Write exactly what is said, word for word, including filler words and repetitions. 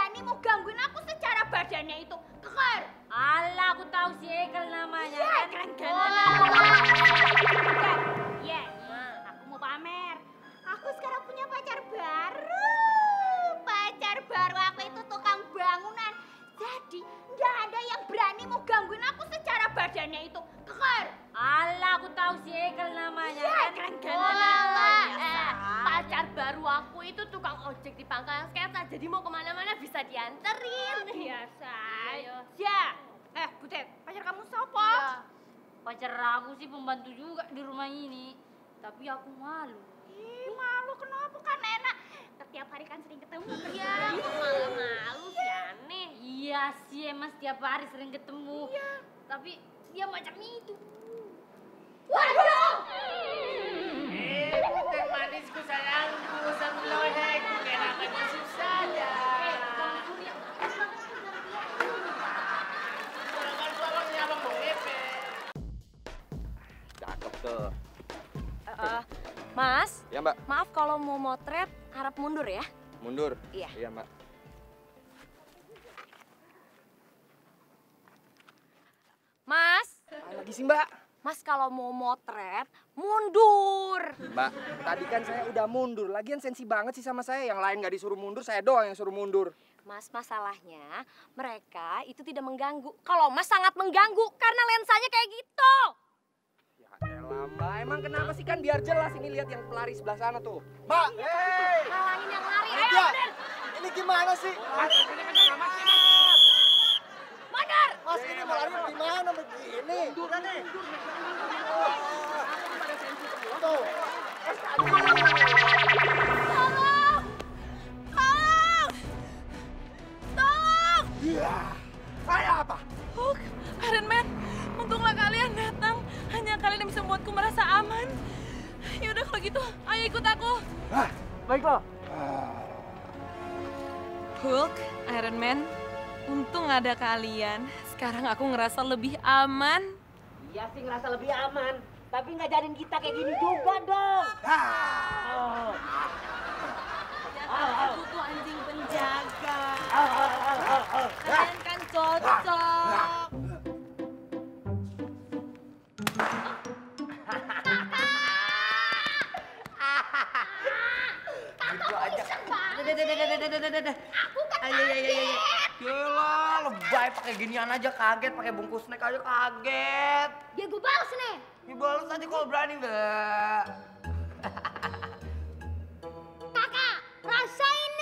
berani mau gangguin aku secara badannya itu. Keker. Alah, aku tahu si Ekel namanya. Iya, kan? keren Oh. Iya, aku mau pamer. Aku sekarang punya pacar baru. Pacar baru aku itu tukang bangunan. Jadi nggak ada yang berani mau gangguin aku secara badannya itu. Keker. Alah, aku tahu si Ekel namanya. Iya, kan? keren Walah, banget. eh, pacar baru aku itu tukang ojek di pangkalan kereta. Jadi mau kemana-mana bisa dianterin. Biasa. Ayo. Ya. Eh, Butet, pacar kamu siapa? Iya. Pacar aku sih pembantu juga di rumah ini. Tapi aku malu. Ih, malu kenapa kan enak. Setiap hari kan sering ketemu. Iya, kok malu-malu sih aneh. Iya sih, emang setiap hari sering ketemu. Iya. Tapi dia macam itu. Waduh! Eh, putih manisku sayangku, semloheku, kenapa masuk saja? Tolong-tolong ya Bang Bongepe. Cakep tuh. Uh, mas, Ya Mbak, maaf kalau mau motret harap mundur ya. mundur. Iya. Iya Mbak. Mas, Apa lagi sih Mbak? mas kalau mau motret mundur. Mbak, tadi kan saya udah mundur. Lagian sensi banget sih sama saya. Yang lain nggak disuruh mundur, saya doang yang suruh mundur. Mas, masalahnya mereka itu tidak mengganggu. Kalau mas sangat mengganggu karena lensanya kayak gitu. Ya elah Mbak, emang kenapa sih kan biar jelas ini lihat yang pelari sebelah sana tuh. Mbak, hei! Halangin yang lari. Ayo, Aditya, mundur. ini gimana sih? Mundur. Mas ini mau lari gimana begini? Mundur nih. Tuh. Tolong. Tolong. Tolong. Ya, saya apa? Hulk, Iron Man, untunglah kalian datang. Hanya kalian yang bisa membuatku merasa aman. Yaudah kalau gitu, ayo ikut aku. Hah, baiklah. Hulk, Iron Man, untung ada kalian. Sekarang aku ngerasa lebih aman. Iya sih ngerasa lebih aman, tapi ngajarin kita kayak gini juga dong. Aku tuh anjing penjaga. Kalian kan cocok. Gitu aja. Dadah, dadah, dadah, dadah, dadah, dadah. Aku kan Ayo, ayo, ayo, ayo. Gila, lebay pakai ginian aja kaget, pakai bungkus snack aja kaget. Ya gue balas nih. Ya balas aja kalau berani, Mbak. Kakak, rasain